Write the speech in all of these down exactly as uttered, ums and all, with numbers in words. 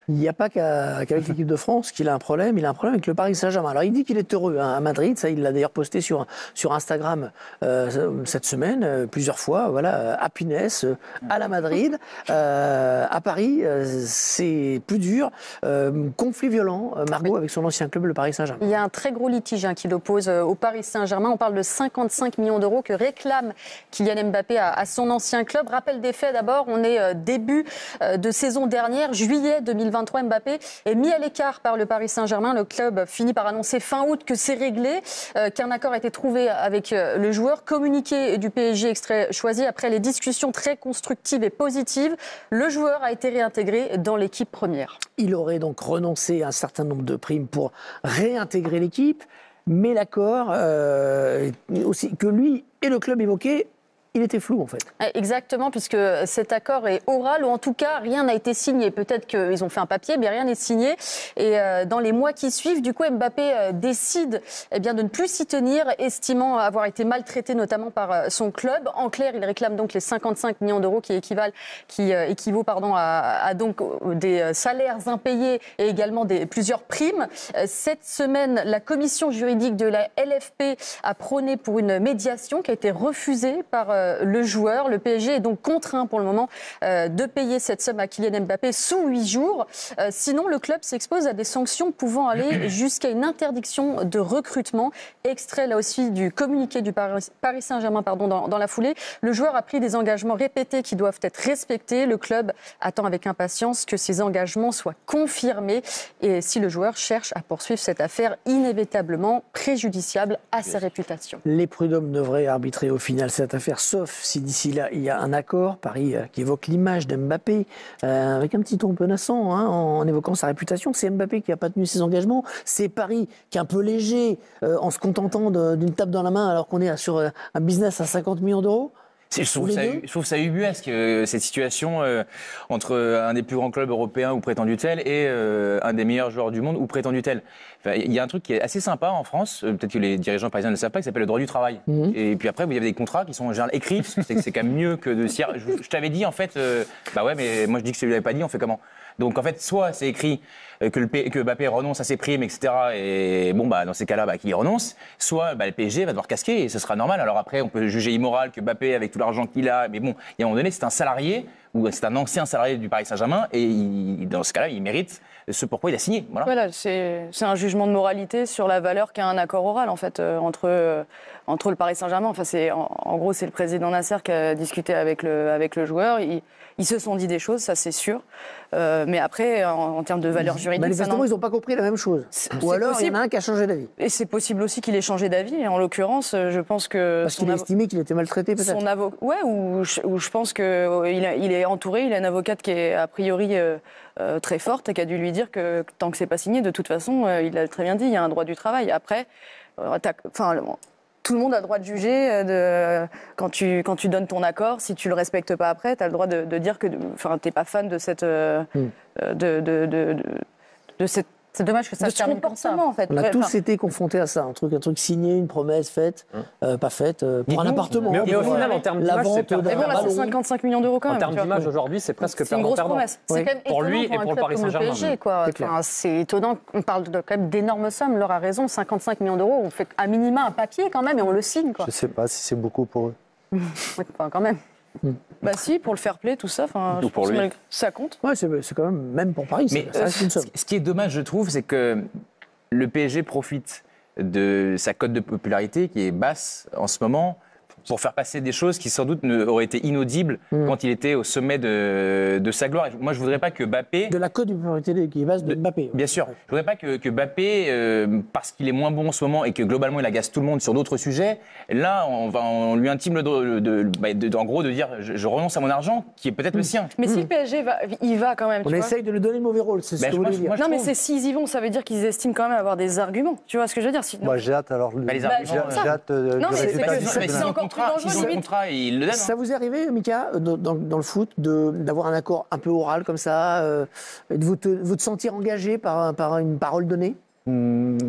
Il n'y a pas qu'à, qu'avec l'équipe de France qu'il a un problème, il a un problème avec le Paris Saint-Germain. Alors il dit qu'il est heureux hein, à Madrid, ça il l'a d'ailleurs posté sur, sur Instagram euh, cette semaine, euh, plusieurs fois, voilà, euh, happiness euh, à la Madrid. Euh, à Paris, euh, c'est plus dur, euh, conflit violent, euh, Margot, avec son ancien club, le Paris Saint-Germain. Il y a un très gros litige hein, qui l'oppose au Paris Saint-Germain, on parle de cinquante-cinq millions d'euros que réclame Kylian Mbappé à, à son ancien club. Rappel des faits d'abord, on est euh, début euh, de saison dernière, juillet deux mille vingt-trois, Mbappé est mis à l'écart par le Paris Saint-Germain. Le club finit par annoncer fin août que c'est réglé, euh, qu'un accord a été trouvé avec euh, le joueur. Communiqué du P S G extrait choisi après les discussions très constructives et positives. Le joueur a été réintégré dans l'équipe première. Il aurait donc renoncé à un certain nombre de primes pour réintégrer l'équipe, mais l'accord euh, aussi que lui et le club évoquaient, il était flou en fait. Exactement, puisque cet accord est oral, ou en tout cas rien n'a été signé. Peut-être qu'ils ont fait un papier, mais rien n'est signé. Et euh, dans les mois qui suivent, du coup, Mbappé euh, décide eh bien, de ne plus s'y tenir, estimant avoir été maltraité notamment par euh, son club. En clair, il réclame donc les cinquante-cinq millions d'euros qui équivalent, qui euh, équivaut pardon à, à donc des salaires impayés et également des plusieurs primes. Euh, cette semaine, la commission juridique de la L F P a prôné pour une médiation qui a été refusée par euh, le joueur. Le P S G est donc contraint pour le moment euh, de payer cette somme à Kylian Mbappé sous huit jours. Euh, sinon, le club s'expose à des sanctions pouvant aller jusqu'à une interdiction de recrutement. Extrait là aussi du communiqué du Paris, Paris Saint-Germain pardon, dans, dans la foulée. Le joueur a pris des engagements répétés qui doivent être respectés. Le club attend avec impatience que ces engagements soient confirmés. Et si le joueur cherche à poursuivre cette affaire inévitablement préjudiciable à sa réputation. Les prud'hommes devraient arbitrer au final cette affaire, sauf si d'ici là il y a un accord. Paris euh, qui évoque l'image d'Mbappé euh, avec un petit ton menaçant hein, en, en évoquant sa réputation. C'est Mbappé qui n'a pas tenu ses engagements. C'est Paris qui est un peu léger euh, en se contentant de, d'une tape dans la main alors qu'on est sur euh, un business à cinquante millions d'euros. Je trouve, ça, je trouve ça ubuesque, euh, cette situation euh, entre un des plus grands clubs européens ou prétendu tel et euh, un des meilleurs joueurs du monde ou prétendu tel. Enfin, il y a un truc qui est assez sympa en France, euh, peut-être que les dirigeants parisiens ne le savent pas, qui s'appelle le droit du travail. Mmh. Et puis après, vous avez des contrats qui sont en général écrits, c'est, c'est quand même mieux que de s'y... Je, je t'avais dit en fait, euh, bah ouais, mais moi je dis que si vous l'avez pas dit, on fait comment ? Donc en fait, soit c'est écrit que, le P... que Mbappé renonce à ses primes, et cetera. Et bon, bah dans ces cas-là, bah, qu'il y renonce. Soit bah, le P S G va devoir casquer et ce sera normal. Alors après, on peut juger immoral que Mbappé, avec tout l'argent qu'il a, mais bon, il y a un moment donné, c'est un salarié ou c'est un ancien salarié du Paris Saint-Germain et il, dans ce cas-là, il mérite ce pourquoi il a signé. Voilà, voilà c'est, c'est un jugement de moralité sur la valeur qu'a un accord oral en fait euh, entre euh, entre le Paris Saint-Germain. Enfin, c'est en, en gros, c'est le président Nasser qui a discuté avec le avec le joueur. Il, Ils se sont dit des choses, ça c'est sûr. Euh, mais après, en, en termes de valeur juridique... Manifestement, ils n'ont pas compris la même chose. C'est, Ou c'est alors, possible. Il y en a un qui a changé d'avis. Et c'est possible aussi qu'il ait changé d'avis. Et en l'occurrence, je pense que... Parce qu'il a avo... estimé qu'il était maltraité, peut-être. Son avo... Ouais, ou je, ou je pense qu'il il est entouré, il a une avocate qui est a priori euh, euh, très forte et qui a dû lui dire que tant que c'est pas signé, de toute façon, euh, il a très bien dit, il y a un droit du travail. Après, euh, enfin... Tout le monde a le droit de juger de, quand, tu, quand tu donnes ton accord. Si tu ne le respectes pas après, tu as le droit de, de dire que tu n'es pas fan de cette... Euh, mm. de, de, de, de, de cette C'est dommage que ça se termine comme ça. En fait. On a ouais, tous enfin... été confrontés à ça, un truc, un truc signé, une promesse faite, mmh. euh, pas faite, euh, pour un appartement. Mais, mais au final, en termes d'image, c'est perdant. Et bon, là, c'est cinquante-cinq millions d'euros quand en même. En termes d'image, aujourd'hui, c'est presque c'est une grosse promesse. C'est quand même pour lui pour et pour le Paris Saint-Germain. P S G, quoi. C'est, enfin, c'est étonnant. On parle de quand même d'énormes sommes. Laure a raison. cinquante-cinq millions d'euros. On fait à minima un papier quand même et on le signe, quoi. Je sais pas si c'est beaucoup pour eux. Enfin, quand même. Mmh. Bah si, pour le fair play, tout ça, ou pour lui. Ça compte. Ouais, c'est, c'est quand même, même pour Paris, mais ça reste une somme. Ce qui est dommage, je trouve, c'est que le P S G profite de sa cote de popularité qui est basse en ce moment pour faire passer des choses qui sans doute ne, auraient été inaudibles mmh. quand il était au sommet de, de sa gloire. Et moi, je voudrais pas que Mbappé... De la cote de popularité qui est basse de Mbappé. Bien sûr. Je voudrais pas que, que Mbappé, euh, parce qu'il est moins bon en ce moment et que globalement il agace tout le monde sur d'autres sujets, là, on, va, on lui intime le droit, de, de, de, de, en gros, de dire je, je renonce à mon argent, qui est peut-être mmh. le sien. Mais mmh. si le P S G va, il va quand même. On tu essaye vois. de lui donner le mauvais rôle, c'est ce ben, que vous voulez dire. Non, mais c'est, s'ils y vont, ça veut dire qu'ils estiment quand même avoir des arguments. Tu vois ce que je veux dire? Sinon... Moi, j'ai hâte alors. Bah, les arguments, bah, j'ai hâte de non, mais résultat c'est, du c'est, c'est encore plus dangereux, limite. Et il le donne, ça hein. vous est arrivé, Mika, dans, dans, dans le foot, de, d'avoir un accord un peu oral comme ça, euh, de vous te, vous te sentir engagé par, par une parole donnée? mmh,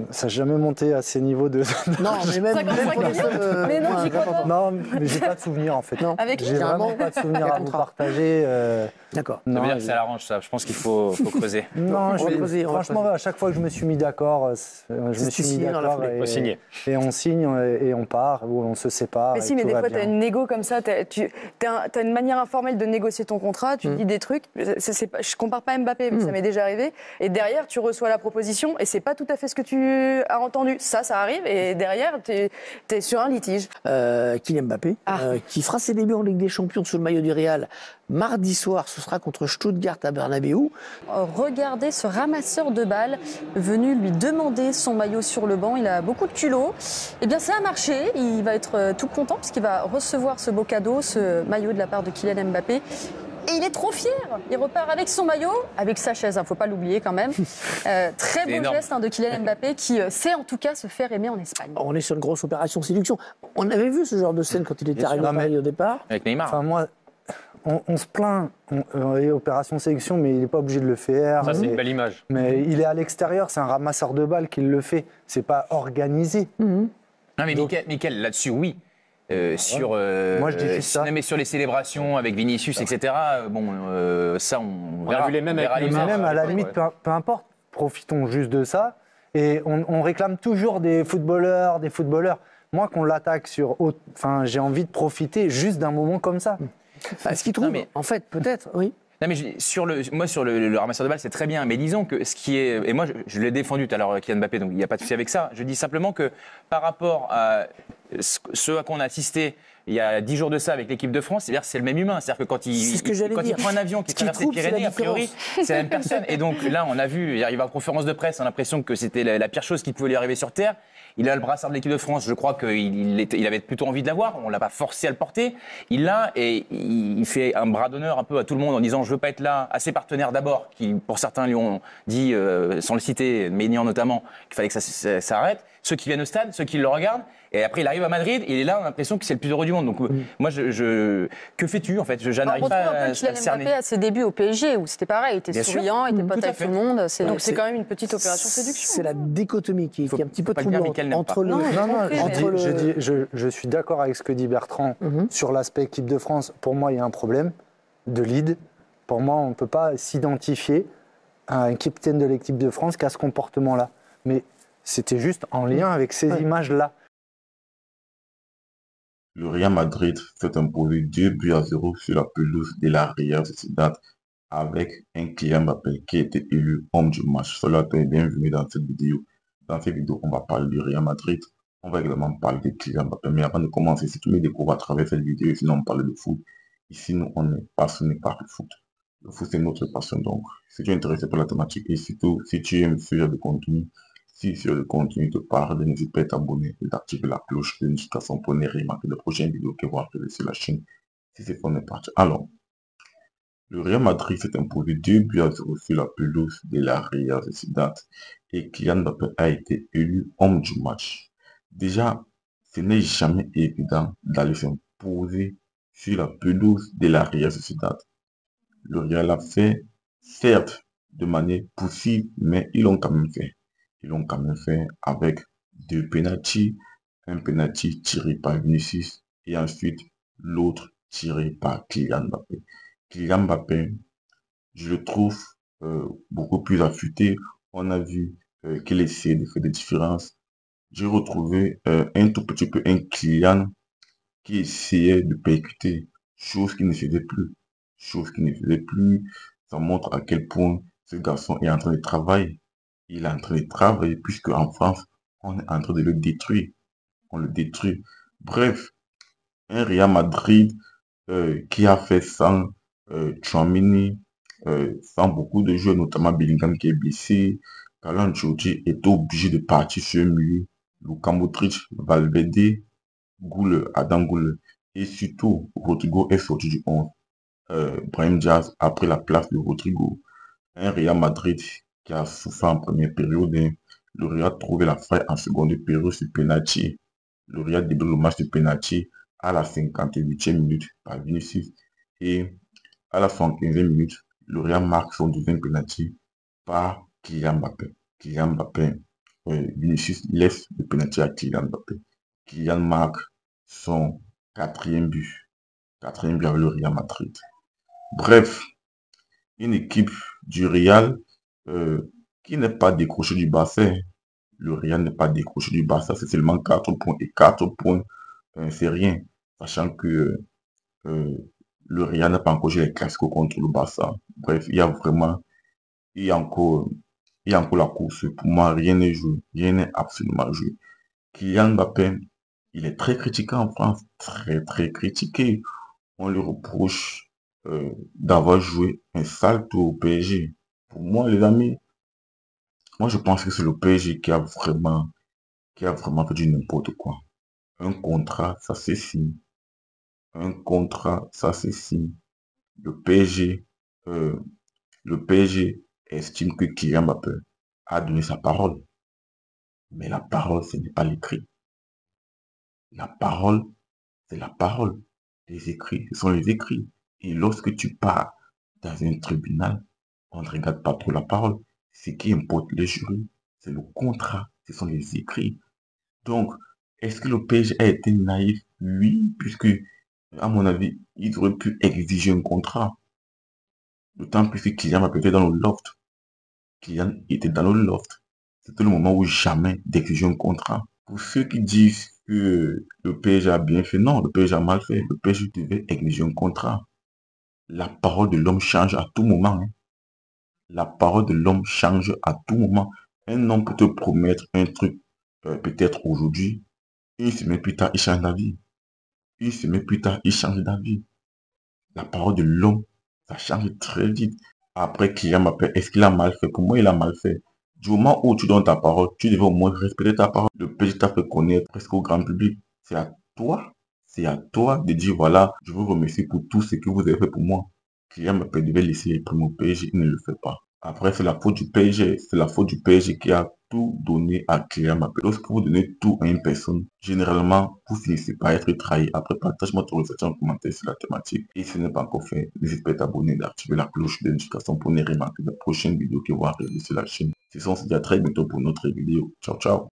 ça n'a jamais monté à ces niveaux de. Non, mais même, même cinquante-cinq pour les sommes, euh, Mais non, moins j'y crois pas. importantes. Non, mais j'ai pas de souvenirs en fait. Non. Avec J'ai Généralement, vraiment pas de souvenirs il y a à vous contrat. partager. euh, D'accord. Ça veut Non, dire que j'ai- ça l'arrange, ça. Je pense qu'il faut, faut creuser. non, On je va vais- creuser, on va franchement, creuser. à chaque fois que je me suis mis d'accord, euh, c'est- euh, je C'est me suis mis signé dans la d'accord foulée. et, Faut signer. et on signe et, et on part ou on se sépare. Mais et si, mais tout des va fois, tu as bien. une négo comme ça, t'as- tu as une manière informelle de négocier ton contrat, tu Mm. dis des trucs. C'est- c'est pas- je compare pas Mbappé, mais Mm. ça m'est déjà arrivé. Et derrière, tu reçois la proposition et c'est pas tout à fait ce que tu as entendu. Ça, ça arrive et derrière, tu es, sur un litige. Euh, Kylian Mbappé, Ah. euh, qui fera ses débuts en Ligue des Champions sous le maillot du Real mardi soir. Ce sera contre Stuttgart à Bernabeu. Euh, Regardez ce ramasseur de balles venu lui demander son maillot sur le banc. Il a beaucoup de culot. Eh bien, ça a marché. Il va être euh, tout content puisqu'il va recevoir ce beau cadeau, ce maillot de la part de Kylian Mbappé. Et il est trop fier. Il repart avec son maillot, avec sa chaise, il ne faut pas l'oublier quand même. Euh, très C'est beau énorme. geste hein, de Kylian Mbappé qui euh, sait en tout cas se faire aimer en Espagne. On est sur une grosse opération séduction. On avait vu ce genre de scène quand il était Bien arrivé sûr. à Paris au départ. Avec Neymar. Enfin, moi, on, on se plaint, on, euh, et opération sélection, mais il n'est pas obligé de le faire. Ça, c'est mais, une belle image. mais il est à l'extérieur, c'est un ramasseur de balles qui le fait. C'est pas organisé. Mhm. Non, mais Donc- Mickaël, Mickaël, là-dessus, oui. Euh, sur, euh, Moi, je dis euh, juste ça. non, mais sur les célébrations avec Vinicius, et cetera. euh, Bon, euh, ça, on, On verra. a vu les mêmes On verra avec les Mais Neymar. images. même à la ouais. limite, peu, peu importe, profitons juste de ça. Et on, on réclame toujours des footballeurs, des footballeurs. Moi, qu'on l'attaque sur. haute- Enfin, j'ai envie de profiter juste d'un moment comme ça. Bah, ce qu'il trouve, Non, mais- en fait, peut-être, oui. Non, mais je- sur le, moi, sur le, le ramasseur de balles, c'est très bien. Mais disons que ce qui est. Et moi, je, je l'ai défendu tout à l'heure, Kylian Mbappé, donc il n'y a pas de souci avec ça. Je dis simplement que par rapport à ce, ce à quoi on a assisté il y a dix jours de ça avec l'équipe de France, c'est-à-dire que c'est le même humain. C'est-dire que quand il, C'est ce que il- j'allais quand dire. il prend un avion qui Ce qui traverse les trouble, c'est la Pyrénées, a priori, c'est la même personne. Et donc là, on a vu, il arrive en conférence de presse, on a l'impression que c'était la, la pire chose qui pouvait lui arriver sur Terre. Il a le brassard de l'équipe de France, je crois qu'il il était- il avait plutôt envie de l'avoir, on l'a pas forcé à le porter. Il l'a et il il fait un bras d'honneur un peu à tout le monde en disant je veux pas être là, à ses partenaires d'abord, qui pour certains lui ont dit, euh, sans le citer, Maignan notamment, qu'il fallait que ça, ça, ça arrête. Ceux qui viennent au stade, ceux qui le regardent, et après il arrive à Madrid, il est là, on a l'impression que c'est le plus heureux du monde. Donc euh, moi, je, je- que fais-tu en fait Je On n'arrive retrouve pas un à, peu à Kylian cerner. Mbappé à ses débuts au P S G où c'était pareil, il était Bien sûr. souriant, il était Mmh, pote tout à avec fait. tout le monde. C'est- Donc c'est c'est- quand même une petite opération séduction. C'est la dichotomie qui, Faut- qui est un petit faut peu pas le dire, troublante Mickaël n'aime entre pas. le. Non, Non, non, compris, je, mais- dis- entre je, le- dis- je- je suis d'accord avec ce que dit Bertrand Mhm. sur l'aspect équipe de France. Pour moi, il y a un problème de lead. Pour moi, on ne peut pas s'identifier à un capitaine de l'équipe de France qui a ce comportement-là. Mais c'était juste en lien avec ces Ouais. images-là. Le Real Madrid s'est imposé deux buts à zéro sur la pelouse de la Real Sociedad avec un Kylian Mbappé qui a été élu homme du match. Cela est bienvenu dans cette vidéo. Dans cette vidéo, on va parler du Real Madrid. On va également parler de Kylian Mbappé. Mais avant de commencer, si tu me découvres à travers cette vidéo, sinon on parle de foot. Ici, nous, on est passionné par le foot. Le foot, c'est notre passion. Donc, si tu es intéressé par la thématique et surtout, si tu aimes ce genre de contenu, si sur le contenu te parle, n'hésite pas à t'abonner et d'activer la cloche de notification pour ne rien manquer de prochaines vidéos qui vont arriver sur la chaîne. Si c'est qu'on est parti. Alors, le Real Madrid s'est imposé deux buts à zéro sur la pelouse de la Real Sociedad et Kylian Mbappé a été élu homme du match. Déjà, ce n'est jamais évident d'aller s'imposer sur la pelouse de la Real Sociedad. Le Real a fait, certes, de manière poussive, mais ils l'ont quand même fait. Ils l'ont quand même fait avec deux penaltys, un penalty tiré par Vinicius et ensuite l'autre tiré par Kylian Mbappé. Kylian Mbappé, je le trouve euh, beaucoup plus affûté. On a vu euh, qu'il essaie de faire des différences. J'ai retrouvé euh, un tout petit peu un Kylian qui essayait de percuter, chose qu'il ne faisait plus. Chose qu'il ne faisait plus. Ça montre à quel point ce garçon est en train de travailler. Il est en train de travailler puisque en France, on est en train de le détruire. On le détruit. Bref, un Real Madrid euh, qui a fait sans euh, Tchouaméni, euh, sans beaucoup de joueurs, notamment Bellingham qui est blessé. Carlo Ancelotti est obligé de partir sur un milieu. Luka Modric, Valverde, Goule, Adam Goule. Et surtout, Rodrigo est sorti du onze. Euh, Brahim Diaz a pris la place de Rodrigo. Un Real Madrid qui a souffert en première période. Hein. Le Real a trouvé la faille en seconde période sur penalty. Le Real débute le match de penalty à la cinquante-huitième minute par Vinicius. Et à la soixante-quinzième minute, le Real marque son deuxième penalty par Kylian Mbappé. Kylian Mbappé, euh, Vinicius laisse le penalty à Kylian Mbappé. Kylian marque son quatrième but. Quatrième but avec le Real Madrid. Bref, une équipe du Real euh, qui n'est pas décrochée du Barça. Le Real n'est pas décroché du Barça, c'est seulement quatre points. Et quatre points, euh, c'est rien. Sachant que euh, le Real n'a pas encore joué les classiques contre le Barça. Bref, il y a vraiment, il y a encore, il y a encore la course. Pour moi, rien n'est joué. Rien n'est absolument joué. Kylian Mbappé, il est très critiqué en France. Très, très critiqué. On lui reproche euh, d'avoir joué un sale tour au P S G. Pour moi, les amis, moi, je pense que c'est le P S G qui a vraiment, qui a vraiment fait du n'importe quoi. Un contrat, ça se signe. Un contrat, ça se signe. Le P S G, euh, le P S G estime que Kylian Mbappé a donné sa parole. Mais la parole, ce n'est pas l'écrit. La parole, c'est la parole. Les écrits, ce sont les écrits. Et lorsque tu pars dans un tribunal, on ne regarde pas trop la parole. Ce qui importe les jurys, c'est le contrat, ce sont les écrits. Donc, est-ce que le P S G a été naïf? Oui, puisque, à mon avis, il aurait pu exiger un contrat. D'autant plus que Kylian Mbappé était dans le loft. Kylian était dans le loft. C'était le moment où jamais d'exiger un contrat. Pour ceux qui disent que le P S G a bien fait, non, le P S G a mal fait. Le P S G devait exiger un contrat. La parole de l'homme change à tout moment. Hein. La parole de l'homme change à tout moment. Un homme peut te promettre un truc euh, peut-être aujourd'hui. Une semaine plus tard, il change d'avis. Une semaine plus tard, il change d'avis. La parole de l'homme, ça change très vite. Après, Kylian Mbappé, est-ce qu'il a mal fait? Pour moi, il a mal fait. Du moment où tu donnes ta parole, tu devais au moins respecter ta parole. Le P S G t'a fait connaître presque au grand public. C'est à toi, c'est à toi de dire, voilà, je vous remercie pour tout ce que vous avez fait pour moi. Kylian Mbappé devait laisser les primes au P S G, il ne le fait pas. Après, c'est la faute du P S G. C'est la faute du P S G qui a tout donné à Kylian Mbappé. Lorsque vous donnez tout à une personne, généralement, vous finissez par être trahi. Après, partage-moi ton réflexion en commentaire sur la thématique. Et si ce n'est pas encore fait, n'hésite pas à t'abonner, d'activer la cloche de notification pour ne rien manquer de la prochaine vidéo qui va arriver sur la chaîne. Ce sont, on se dit à très bientôt pour notre vidéo. Ciao, ciao.